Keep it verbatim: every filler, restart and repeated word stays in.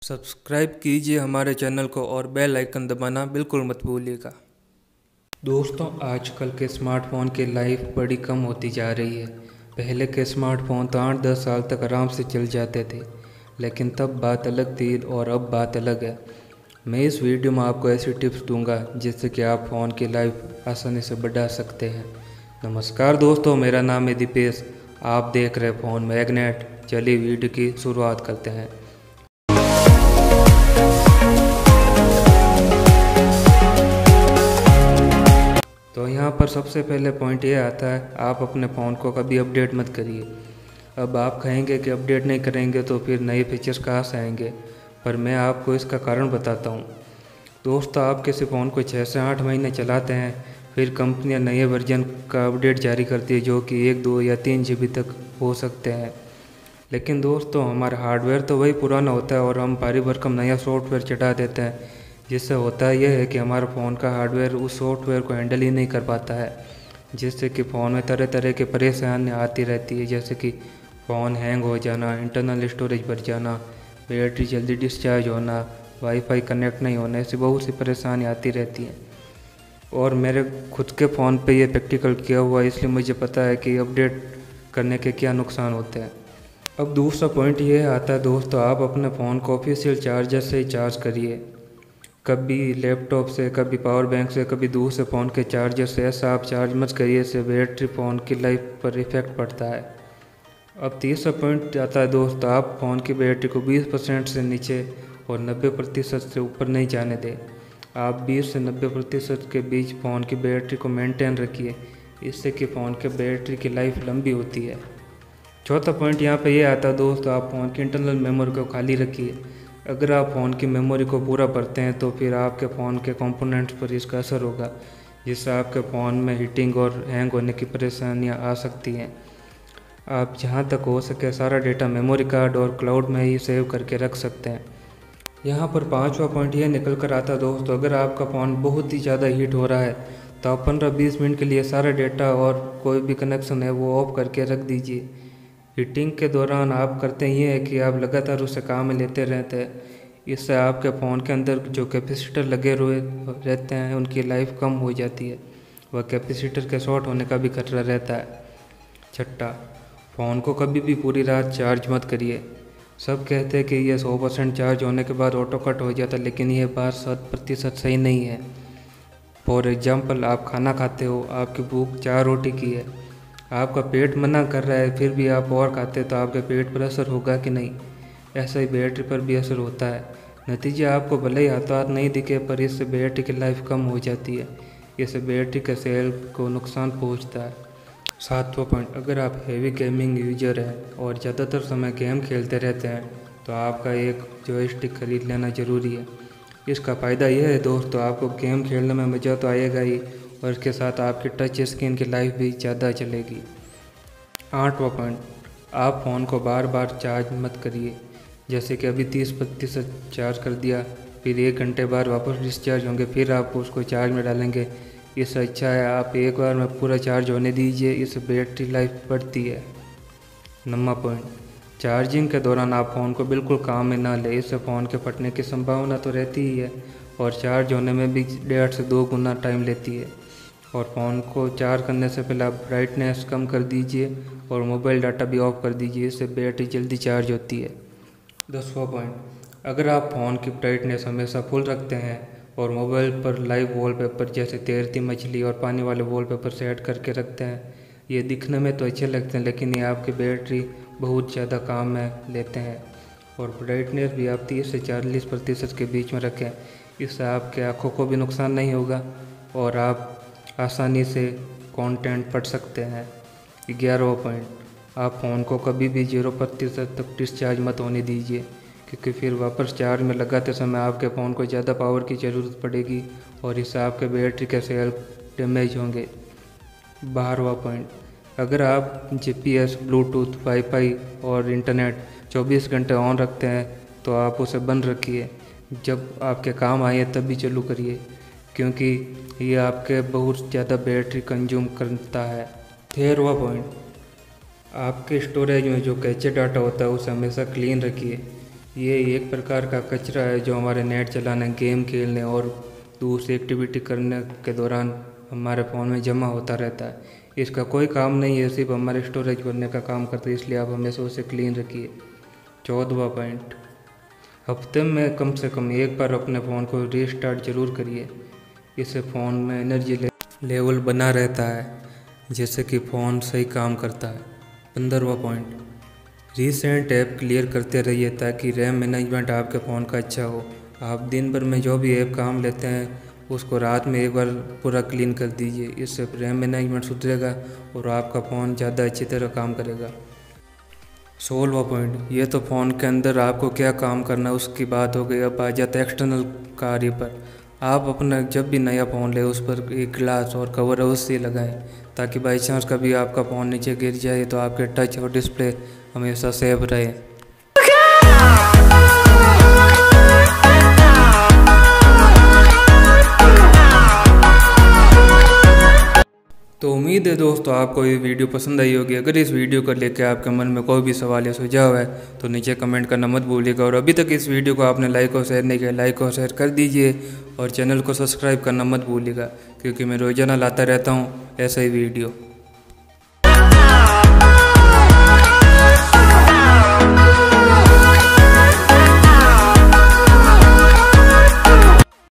Subscribe कीजिए हमारे channel को और बेल आइकन दबाना बिल्कुल मत भूलिएगा। दोस्तों, आजकल के स्मार्टफ़ोन की लाइफ बड़ी कम होती जा रही है। पहले के स्मार्टफ़ोन तो आठ दस साल तक आराम से चल जाते थे, लेकिन तब बात अलग थी और अब बात अलग है। मैं इस वीडियो में आपको ऐसी टिप्स दूंगा जिससे कि आप फ़ोन की लाइफ आसानी से बढ़ा सकते हैं। नमस्कार दोस्तों, मेरा नाम है दीपेश। आप देख रहे हैं फ़ोन मैग्नेट। चलिए वीडियो की शुरुआत करते हैं। तो यहाँ पर सबसे पहले पॉइंट ये आता है, आप अपने फ़ोन को कभी अपडेट मत करिए। अब आप कहेंगे कि अपडेट नहीं करेंगे तो फिर नए फीचर्स कहाँ से आएंगे, पर मैं आपको इसका कारण बताता हूँ। दोस्तों, आप किसी फ़ोन को छः से आठ महीने चलाते हैं, फिर कंपनियाँ नए वर्जन का अपडेट जारी करती है जो कि एक दो या तीन जी बी तक हो सकते हैं। लेकिन दोस्तों, हमारा हार्डवेयर तो वही पुराना होता है और हम भारी भरकम नया सॉफ्टवेयर चढ़ा देते हैं, जिससे होता यह है कि हमारा फ़ोन का हार्डवेयर उस सॉफ्टवेयर को हैंडल ही नहीं कर पाता है, जिससे कि फ़ोन में तरह तरह की परेशानियाँ आती रहती है, जैसे कि फ़ोन हैंग हो जाना, इंटरनल स्टोरेज भर जाना, बैटरी जल्दी डिस्चार्ज होना, वाईफाई कनेक्ट नहीं होने, ऐसी बहुत सी परेशानी आती रहती हैं। और मेरे खुद के फ़ोन पे ये प्रैक्टिकल किया हुआ है, इसलिए मुझे पता है कि अपडेट करने के क्या नुकसान होते हैं। अब दूसरा पॉइंट ये आता है दोस्तों, आप अपने फ़ोन को ऑफिशियल चार्जर से ही चार्ज करिए। कभी लैपटॉप से, कभी पावर बैंक से, कभी दूसरे फ़ोन के चार्जर से। ऐसा आप चार्ज मत करिए, इससे बैटरी फ़ोन की लाइफ पर इफ़ेक्ट पड़ता है। अब तीसरा पॉइंट आता है दोस्तों, आप फ़ोन की बैटरी को बीस परसेंट से नीचे और नब्बे प्रतिशत से ऊपर नहीं जाने दें। आप बीस से नब्बे प्रतिशत के बीच फ़ोन की बैटरी को मेंटेन रखिए, इससे कि फ़ोन के बैटरी की लाइफ लंबी होती है। चौथा पॉइंट यहाँ पे ये आता है दोस्तों, आप फ़ोन की इंटरनल मेमोरी को खाली रखिए। अगर आप फ़ोन की मेमोरी को पूरा भरते हैं तो फिर आपके फ़ोन के कंपोनेंट्स पर इसका असर होगा, जिससे आपके फ़ोन में हीटिंग और हैंग होने की परेशानियाँ आ सकती हैं। आप जहाँ तक हो सके सारा डेटा मेमोरी कार्ड और क्लाउड में ही सेव करके रख सकते हैं। यहाँ पर पाँचवा पॉइंट ये निकल कर आता है दोस्तों, अगर आपका फ़ोन बहुत ही ज़्यादा हीट हो रहा है तो आप पंद्रह बीस मिनट के लिए सारा डेटा और कोई भी कनेक्शन है वो ऑफ करके रख दीजिए। हीटिंग के दौरान आप करते ये है कि आप लगातार उसे काम में लेते रहते हैं, इससे आपके फ़ोन के अंदर जो कैपेसिटर लगे हुए रहते हैं उनकी लाइफ कम हो जाती है, वह कैपेसिटर के शॉर्ट होने का भी खतरा रहता है। छठा, फ़ोन को कभी भी पूरी रात चार्ज मत करिए। सब कहते हैं कि यह सौ परसेंट चार्ज होने के बाद ऑटो कट हो जाता है, लेकिन यह बात शत प्रतिशत सही नहीं है। फॉर एग्जाम्पल, आप खाना खाते हो, आपकी भूख चार रोटी की है, आपका पेट मना कर रहा है, फिर भी आप और खाते तो आपके पेट पर असर होगा कि नहीं? ऐसा ही बैटरी पर भी असर होता है। नतीजे आपको भले ही हाथों हाथ नहीं दिखे, पर इससे बैटरी की लाइफ कम हो जाती है, इससे बैटरी के सेल को नुकसान पहुंचता है। सातवां पॉइंट, अगर आप हेवी गेमिंग यूजर हैं और ज़्यादातर समय गेम खेलते रहते हैं तो आपका एक जॉयस्टिक खरीद लेना ज़रूरी है। इसका फ़ायदा यह है दोस्तों, आपको गेम खेलने में मज़ा तो आएगा ही, और इसके साथ आपकी टच स्क्रीन की लाइफ भी ज़्यादा चलेगी। आठवां पॉइंट, आप फ़ोन को बार बार चार्ज मत करिए। जैसे कि अभी तीस प्रतिशत चार्ज कर दिया, फिर एक घंटे बाद वापस डिस्चार्ज होंगे, फिर आप उसको चार्ज में डालेंगे। इससे अच्छा है आप एक बार में पूरा चार्ज होने दीजिए, इससे बैटरी लाइफ बढ़ती है। नौवां पॉइंट, चार्जिंग के दौरान आप फ़ोन को बिल्कुल काम में ना लें, इससे फ़ोन के फटने की संभावना तो रहती ही है और चार्ज होने में भी डेढ़ से दो गुना टाइम लेती है। और फ़ोन को चार्ज करने से पहले आप ब्राइटनेस कम कर दीजिए और मोबाइल डाटा भी ऑफ कर दीजिए, इससे बैटरी जल्दी चार्ज होती है। दसवां पॉइंट, अगर आप फ़ोन की ब्राइटनेस हमेशा फुल रखते हैं और मोबाइल पर लाइव वॉलपेपर जैसे तैरती मछली और पानी वाले वॉलपेपर सेट करके रखते हैं, ये दिखने में तो अच्छे लगते हैं लेकिन ये आपकी बैटरी बहुत ज़्यादा काम में लेते हैं। और ब्राइटनेस भी आप तीस से चालीस प्रतिशत के बीच में रखें, इससे आपके आँखों को भी नुकसान नहीं होगा और आप आसानी से कंटेंट पढ़ सकते हैं। ग्यारहवां पॉइंट, आप फ़ोन को कभी भी जीरो प्रतिशत तक डिस्चार्ज मत होने दीजिए, क्योंकि फिर वापस चार्ज में लगाते समय आपके फ़ोन को ज़्यादा पावर की ज़रूरत पड़ेगी और इससे आपके बैटरी के सेल डैमेज होंगे। बारहवां पॉइंट, अगर आप जीपीएस, ब्लूटूथ, वाईफाई और इंटरनेट चौबीस घंटे ऑन रखते हैं तो आप उसे बंद रखिए, जब आपके काम आए तभी चालू करिए, क्योंकि ये आपके बहुत ज़्यादा बैटरी कंज्यूम करता है। तेरहवां पॉइंट, आपके स्टोरेज में जो कैचे डाटा होता है उसे हमेशा क्लीन रखिए। ये एक प्रकार का कचरा है जो हमारे नेट चलाने, गेम खेलने और दूसरी एक्टिविटी करने के दौरान हमारे फ़ोन में जमा होता रहता है। इसका कोई काम नहीं है, सिर्फ हमारे स्टोरेज भरने का काम करता है, इसलिए आप हमेशा उसे क्लीन रखिए। चौदहवा पॉइंट, हफ्ते में कम से कम एक बार अपने फ़ोन को रीस्टार्ट ज़रूर करिए। इससे फ़ोन में एनर्जी ले, लेवल बना रहता है, जिससे कि फ़ोन सही काम करता है। पंद्रहवा पॉइंट, रीसेंट ऐप क्लियर करते रहिए ताकि रैम मैनेजमेंट आपके फ़ोन का अच्छा हो। आप दिन भर में जो भी ऐप काम लेते हैं उसको रात में एक बार पूरा क्लीन कर दीजिए। इससे रैम मैनेजमेंट सुधरेगा और आपका फ़ोन ज़्यादा अच्छी तरह काम करेगा। सोलहवां पॉइंट, ये तो फ़ोन के अंदर आपको क्या काम करना है उसकी बात हो गई। अब आ जाता है एक्सटर्नल कार्य पर। आप अपना जब भी नया फ़ोन ले उस पर एक ग्लास और कवर अवश्य लगाएं, ताकि बाई चांस कभी आपका फ़ोन नीचे गिर जाए तो आपके टच और डिस्प्ले हमेशा सेफ रहे। तो उम्मीद है दोस्तों आपको ये वीडियो पसंद आई होगी। अगर इस वीडियो को लेकर आपके मन में कोई भी सवाल या सुझाव है तो नीचे कमेंट करना मत भूलिएगा। और अभी तक इस वीडियो को आपने लाइक और शेयर नहीं किया, लाइक और शेयर कर दीजिए और चैनल को सब्सक्राइब करना मत भूलिएगा, क्योंकि मैं रोज़ाना लाता रहता हूँ ऐसा ही वीडियो।